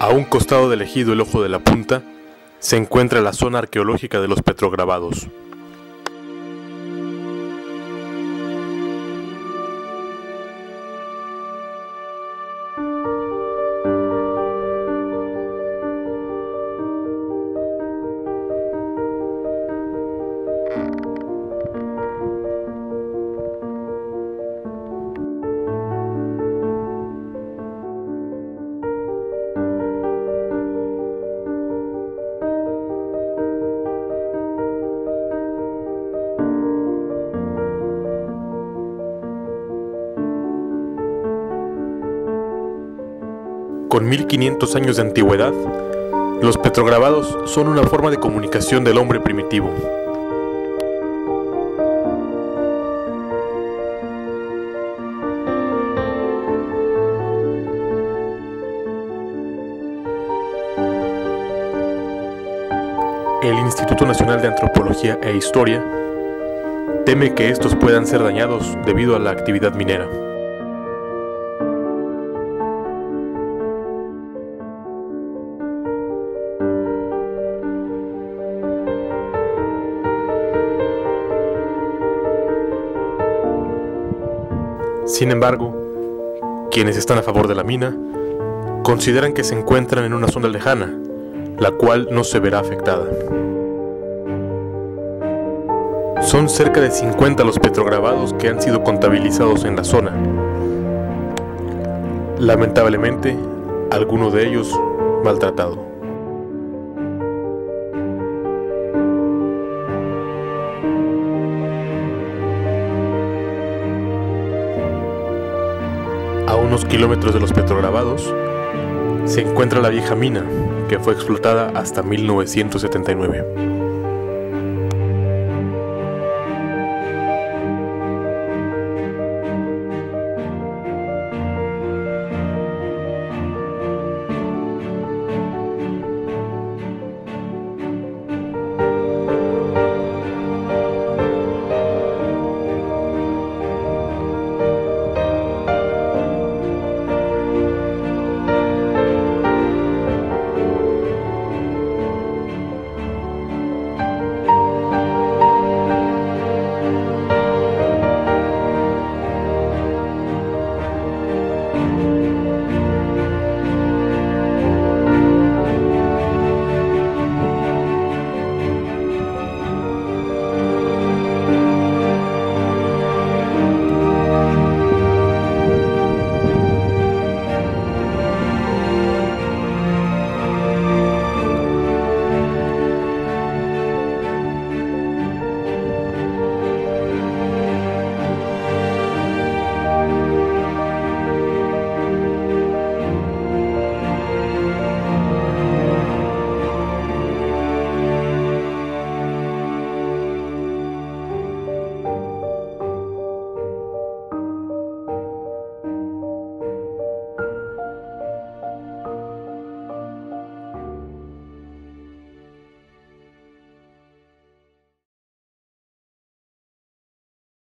A un costado del ejido El Ojo de la Punta se encuentra la zona arqueológica de los petrograbados. Con 1500 años de antigüedad, los petrograbados son una forma de comunicación del hombre primitivo. El Instituto Nacional de Antropología e Historia teme que estos puedan ser dañados debido a la actividad minera. Sin embargo, quienes están a favor de la mina consideran que se encuentran en una zona lejana, la cual no se verá afectada. Son cerca de 50 los petrograbados que han sido contabilizados en la zona. Lamentablemente, alguno de ellos maltratado. A unos kilómetros de los petrograbados se encuentra la vieja mina, que fue explotada hasta 1979.